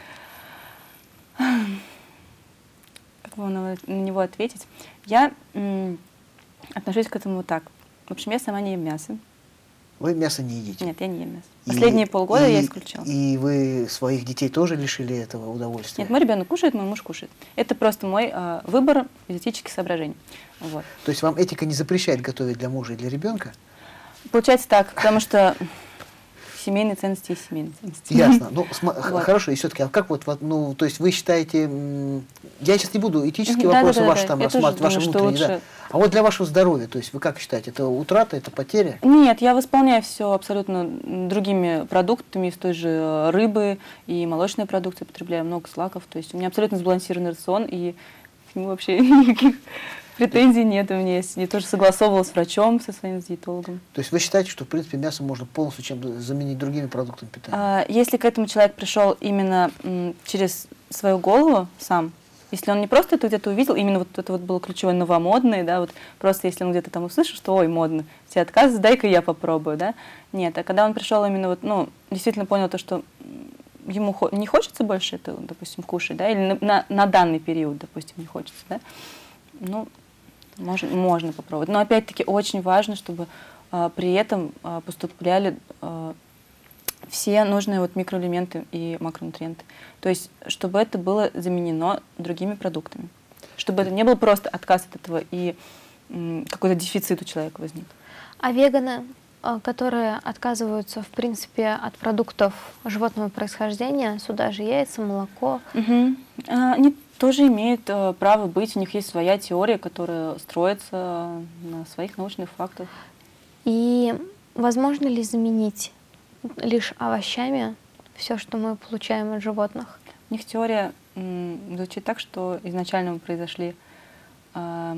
Как вам на него ответить? Я отношусь к этому так. В общем, я сама не ем мясо.
Вы мясо не едите?
Нет, я не ем мясо. Последние полгода я исключила.
И вы своих детей тоже лишили этого удовольствия?
Нет, мой ребенок кушает, мой муж кушает. Это просто мой выбор из этических соображений. Вот.
То есть вам этика не запрещает готовить для мужа и для ребенка?
Получается так, потому что семейные ценности есть семейные ценности.
Ясно. Ну,
Вот.
хорошо, и все-таки, а как вот, ну, то есть вы считаете, я сейчас не буду этические
Да,
вопросы
да,
ваши
да.
там
Я тоже
рассматривать, ваши
думаю, что
внутренние, да.
лучше-
А вот для вашего здоровья, то есть вы как считаете, это утрата, это потеря?
Нет, я восполняю все абсолютно другими продуктами из той же рыбы и молочной продукции, потребляю много злаков. То есть у меня абсолютно сбалансированный рацион, и к нему вообще никаких претензий нет у меня. Я тоже согласовывала с врачом, со своим диетологом.
То есть вы считаете, что в принципе мясо можно полностью чем-то заменить другими продуктами питания?
Если к этому человек пришел именно через свою голову сам, Если он не просто это где-то увидел, именно вот это вот было ключевое новомодное, да, вот просто если он где-то там услышал, что ой, модно, все отказывают, дай-ка я попробую, да. Нет, а когда он пришел именно вот, ну, действительно понял то, что ему не хочется больше это, допустим, кушать, да, или на данный период, допустим, не хочется, да, ну, можно попробовать. Но опять-таки очень важно, чтобы при этом поступали все нужные вот микроэлементы и макронутриенты. То есть, чтобы это было заменено другими продуктами. Чтобы это не был просто отказ от этого и какой-то дефицит у человека возник.
А веганы, которые отказываются, в принципе, от продуктов животного происхождения, сюда же яйца, молоко.
Они тоже имеют право быть, у них есть своя теория, которая строится на своих научных фактах.
И возможно ли заменить лишь овощами все, что мы получаем от животных?
У них теория звучит так, что изначально мы произошли от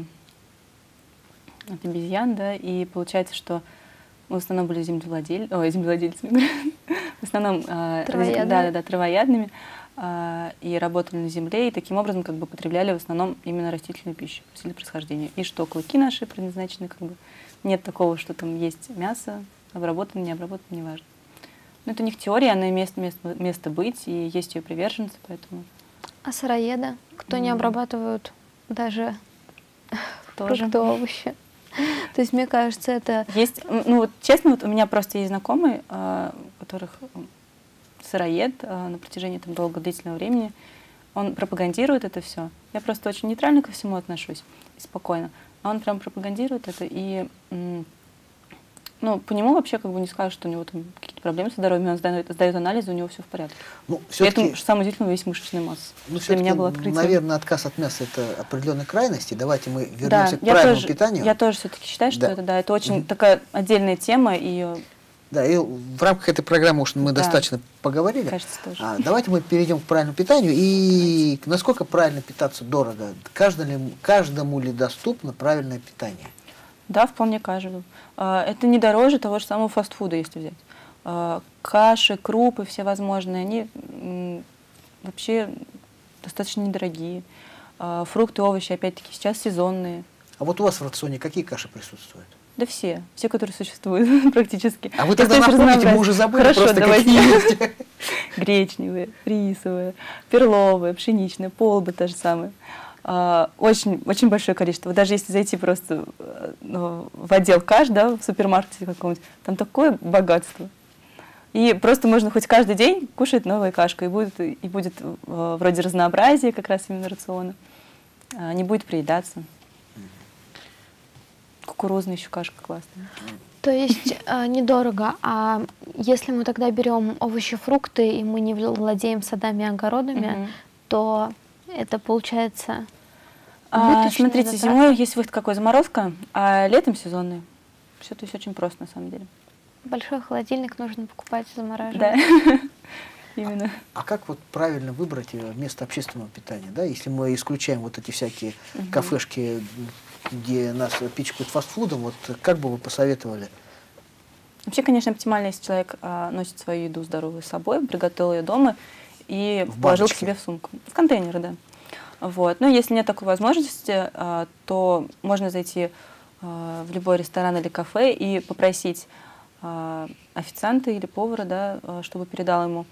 обезьян, да, и получается, что мы в основном были землевладельцами, в основном травоядными, и работали на земле, и таким образом как бы потребляли в основном именно растительную пищу, растительное происхождение. И что клыки наши предназначены, как бы нет такого, что там есть мясо, обработано, не обработано, неважно. Но это у них теория, она имеет место быть, и есть ее приверженцы, поэтому...
А сыроеды, кто не обрабатывают даже фрукты, овощи? То есть, мне кажется, это...
Есть, ну вот честно, вот у меня просто есть знакомый, у которых сыроед на протяжении там длительного времени, он пропагандирует это все. Я просто очень нейтрально ко всему отношусь и спокойно. А он прям пропагандирует это, и ну, по нему вообще как бы не скажешь, что у него там какие-то проблемы со здоровьем, он сдает анализы, у него все в порядке.
Ну,
при этом, что самое удивительное, весь мышечная масса.
Ну,
для меня было открытие.
Наверное, отказ от мяса — это определенной крайности. Давайте мы вернемся к правильному питанию.
Я тоже все-таки считаю, что это очень такая отдельная тема.
Да, и в рамках этой программы уж мы достаточно поговорили.
Кажется, тоже.
Давайте мы перейдем к правильному питанию. И насколько правильно питаться дорого? Каждому ли доступно правильное питание?
Да, вполне каждому. Это не дороже того же самого фастфуда, если взять. Каши, крупы всевозможные, они вообще достаточно недорогие. Фрукты, овощи, опять-таки, сейчас сезонные.
А вот у вас в рационе какие каши присутствуют?
Да все, которые существуют практически.
А вы тогда напомните, мы уже забыли. Хорошо, просто какие.
Гречневые, рисовые, перловые, пшеничные, полба та же самая. Очень, очень большое количество. Даже если зайти просто в отдел каш, да, в супермаркете каком-нибудь, там такое богатство. И просто можно хоть каждый день кушать новую кашку, и будет вроде разнообразия как раз именно рациона. Не будет приедаться. Кукурузная еще кашка классная.
То есть недорого. А если мы тогда берем овощи, фрукты, и мы не владеем садами и огородами, то это получается...
Смотрите, зимой есть выход какой, заморозка, а летом сезонный. Все то есть очень просто на самом деле.
Большой холодильник нужно покупать и замораживать.
Да, именно.
А как вот правильно выбрать место общественного питания, да? Если мы исключаем вот эти всякие кафешки, где нас пичкают фастфудом, вот как бы вы посоветовали?
Вообще, конечно, оптимально, если человек носит свою еду здоровую с собой, приготовил ее дома и положил к себе в сумку. В контейнеры, да. Вот. Но если нет такой возможности, то можно зайти в любой ресторан или кафе и попросить официанта или повара, да, чтобы передал ему,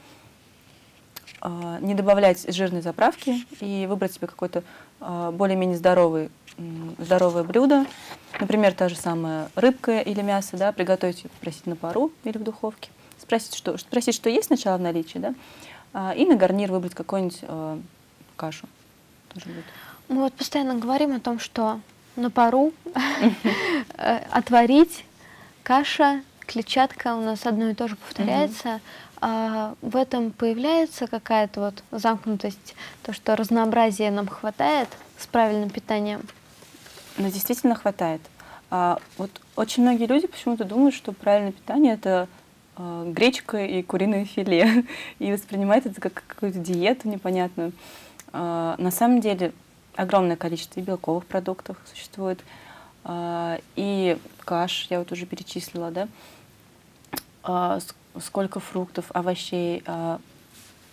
не добавлять жирной заправки и выбрать себе какое-то более-менее здоровое блюдо. Например, та же самая рыбка или мясо, да, приготовить, попросить на пару или в духовке. Спросить, что есть сначала в наличии, да, и на гарнир выбрать какую-нибудь кашу.
Мы вот постоянно говорим о том, что на пару отварить, каша, клетчатка у нас одно и то же повторяется. В этом появляется какая-то вот замкнутость, то, что разнообразия нам хватает с правильным питанием?
Но действительно хватает. Вот очень многие люди почему-то думают, что правильное питание — это гречка и куриное филе, и воспринимают это как какую-то диету непонятную. На самом деле огромное количество и белковых продуктов существует, и каш, я вот уже перечислила, да, сколько фруктов, овощей,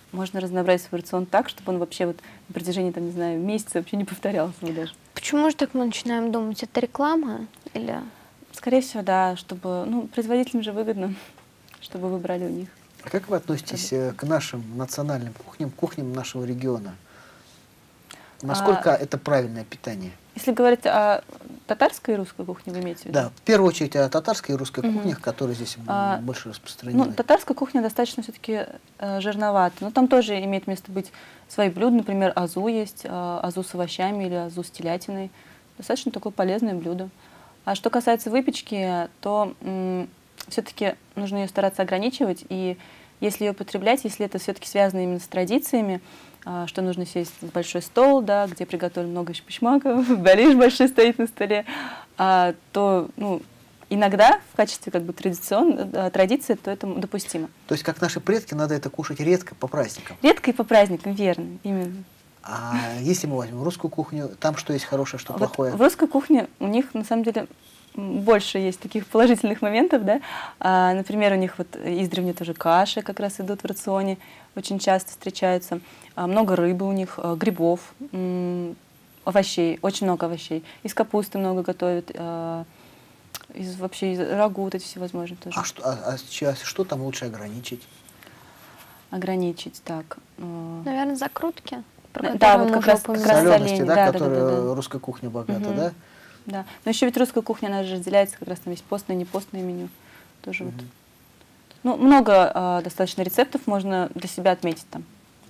можно разнообразить свой рацион так, чтобы он вообще вот на протяжении, там, не знаю, месяца вообще не повторялся даже.
Почему же так мы начинаем думать? Это реклама или...
Скорее всего, да, чтобы, ну, производителям же выгодно, чтобы вы брали у них.
А как вы относитесь к нашим национальным кухням, кухням нашего региона? Насколько это правильное питание?
Если говорить о татарской и русской кухне, вы имеете в виду?
Да, в первую очередь о татарской и русской кухнях, которые здесь больше распространены.
Ну, татарская кухня достаточно все-таки жирновата, но там тоже имеет место быть свои блюда, например, азу есть, азу с овощами или азу с телятиной. Достаточно такое полезное блюдо. А что касается выпечки, то все-таки нужно ее стараться ограничивать, и если ее употреблять, если это все-таки связано именно с традициями, что нужно сесть за большой стол, да, где приготовлено много шпишмаков, балиш большой стоит на столе, то, ну, иногда в качестве как бы традиции, то это допустимо.
То есть, как наши предки, надо это кушать редко по праздникам?
Редко и по праздникам, верно, именно.
А если мы возьмем русскую кухню, там что есть хорошее, что плохое?
В русской кухне у них, на самом деле, больше есть таких положительных моментов, да. Например, у них вот издревле тоже каши как раз идут в рационе, очень часто встречаются. Много рыбы у них, грибов, овощей, очень много овощей. Из капусты много готовят, вообще из рагу вот эти всевозможные тоже.
Что там лучше ограничить?
Ограничить, так.
Наверное, закрутки.
Да, вот как раз
солености, да,
да,
которые русская кухня богата, да?
Да, но еще ведь русская кухня, она же разделяется, как раз там есть постное и непостное меню. Тоже вот. Ну, много достаточно рецептов можно для себя отметить там.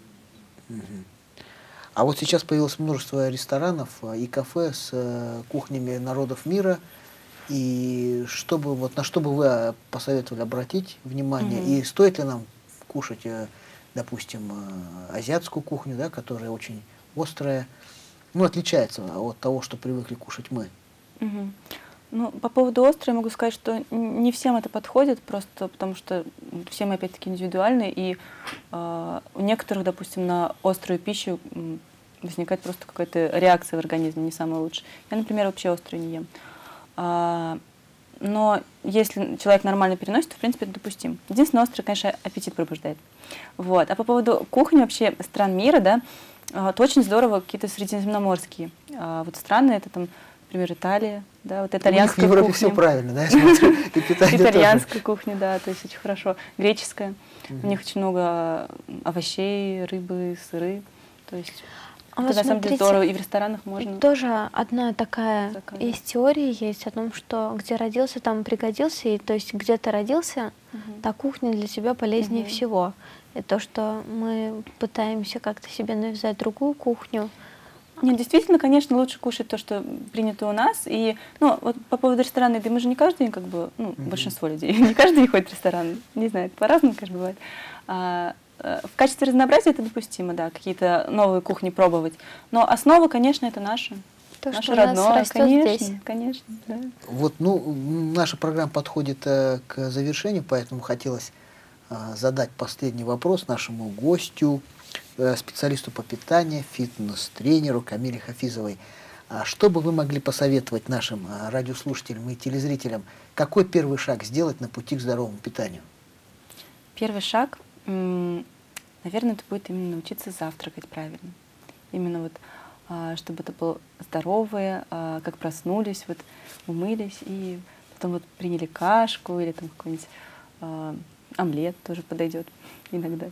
А вот сейчас появилось множество ресторанов и кафе с кухнями народов мира. И на что бы вы посоветовали обратить внимание? И стоит ли нам кушать, допустим, азиатскую кухню, да, которая очень острая, ну, отличается от того, что привыкли кушать мы?
Ну, по поводу острой могу сказать, что не всем это подходит, просто потому что все мы, опять-таки, индивидуальны, и у некоторых, допустим, на острую пищу возникает просто какая-то реакция в организме, не самая лучшая. Я, например, вообще острую не ем. Но если человек нормально переносит, то, в принципе, это допустим. Единственное, острый, конечно, аппетит пробуждает. Вот. А по поводу кухни вообще стран мира, да, то очень здорово какие-то средиземноморские вот страны, это там, например, Италия, да, вот итальянская кухня.
В Европе все правильно, да, я смотрю, и питание
итальянская кухня, да, то есть очень хорошо. Греческая, у них очень много овощей, рыбы, сыры, то есть это на самом деле здорово, и в ресторанах можно.
Тоже одна такая есть теория есть о том, что где родился, там пригодился, и то есть где ты родился, та кухня для тебя полезнее всего. И то, что мы пытаемся как-то себе навязать другую кухню.
Нет, действительно, конечно, лучше кушать то, что принято у нас. И, ну, вот по поводу ресторана еды, мы же не каждый день, как бы, ну, большинство людей, не каждый день ходит в ресторан. Не знаю, по-разному, конечно, бывает. В качестве разнообразия это допустимо, да, какие-то новые кухни пробовать. Но основа, конечно, это наша.
То,
наше
что
родное, конечно,
здесь.
Конечно, да.
Вот, ну, наша программа подходит к завершению, поэтому хотелось задать последний вопрос нашему гостю, специалисту по питанию, фитнес-тренеру Камиле Хафизовой. Что бы вы могли посоветовать нашим радиослушателям и телезрителям? Какой первый шаг сделать на пути к здоровому питанию?
Первый шаг, наверное, это будет именно научиться завтракать правильно. Именно вот, чтобы это было здоровое, как проснулись, вот умылись и потом вот приняли кашку или там какой-нибудь омлет тоже подойдет иногда.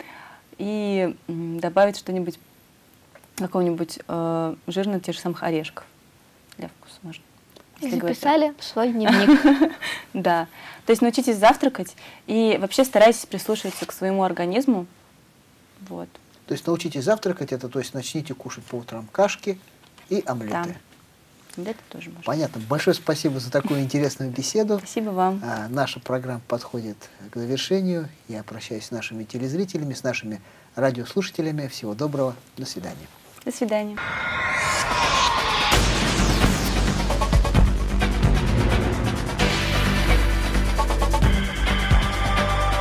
И добавить что-нибудь, какого-нибудь жирного, тех же самых орешков для вкуса можно.
И записали в свой дневник.
Да. То есть научитесь завтракать и вообще старайтесь прислушиваться к своему организму. Вот.
То есть научитесь завтракать, это то есть начните кушать по утрам кашки и омлеты.
Да, это тоже можно.
Понятно. Большое спасибо за такую интересную беседу.
Спасибо вам.
Наша программа подходит к завершению. Я прощаюсь с нашими телезрителями, с нашими радиослушателями. Всего доброго. До свидания.
До свидания.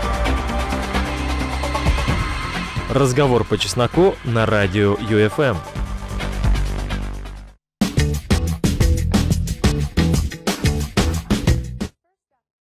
Разговор по чесноку на радио ЮФМ.